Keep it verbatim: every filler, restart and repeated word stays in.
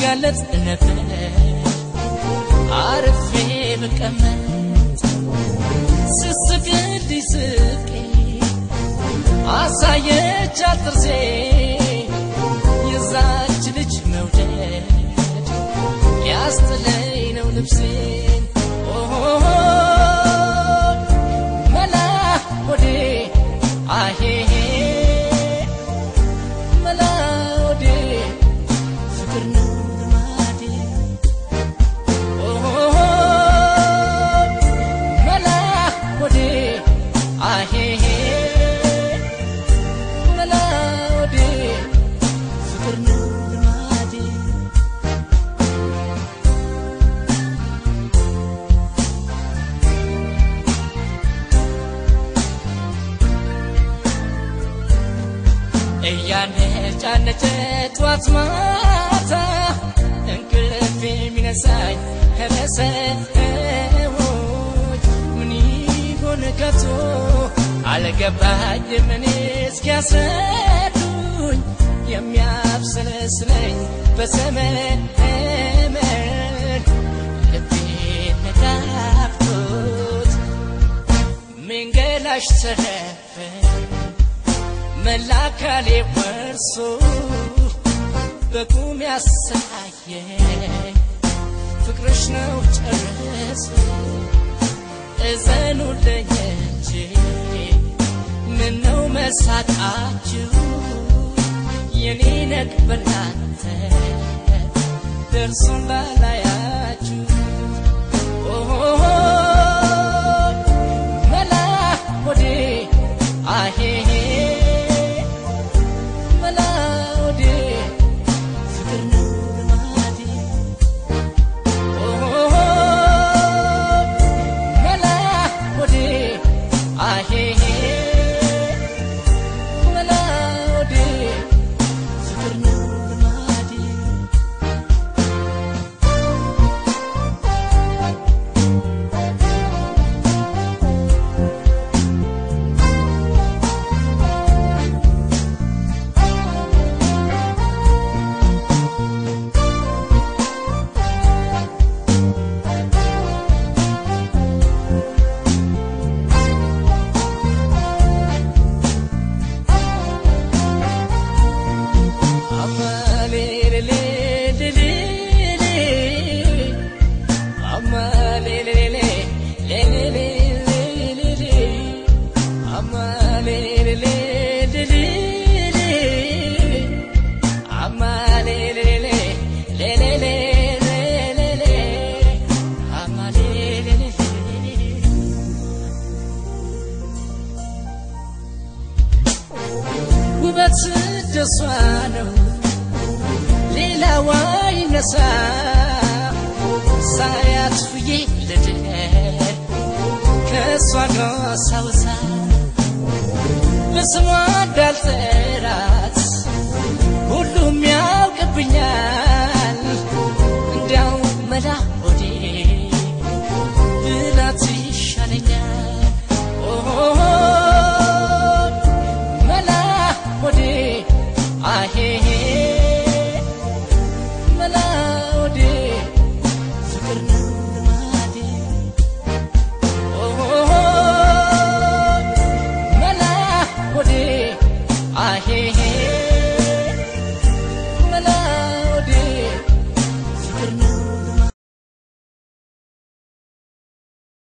ጋለጥ ነበር አርፌ በቀመጥ ስስቅድ ስቄ አሳየች አጥርሴ የዛች ልጅ መውደድ ያስጥለኝ ነው ልብሴን መላ ወዴ አሄ መላ ወዴ ፍቅር ነው ልማዴ መላ ወዴ አሄ መላ ወዴ ፍቅር ነው ልማዴ እያነጫነጨት ዋት ማታ እንቅልፍ የሚነሳኝ ረሰዎች ምን ይሆን ከቶ አልገባኝም እኔ እስኪያስረዱኝ የሚያብሰለስለኝ በሰመን ልቤን ነካፍቶት መንገላሽ ተረፈ መላካሌ ወርሶ በቁም ያሳየኝ ፍቅርሽ ነው ጨርሶ እዘኑልኝ እንጂ ምነው መሳቃችሁ የኔ ነበር ላንተ ደርሶ እንዳላያችሁ መላ ወዴ አሄ ደስዋነው ሌላ ዋይ ነሳ ሳያት ፍዬ ልደር ከሷ ጋር ሳውሳ በስሟ እንዳልጠራት ሁሉም ያውቅብኛል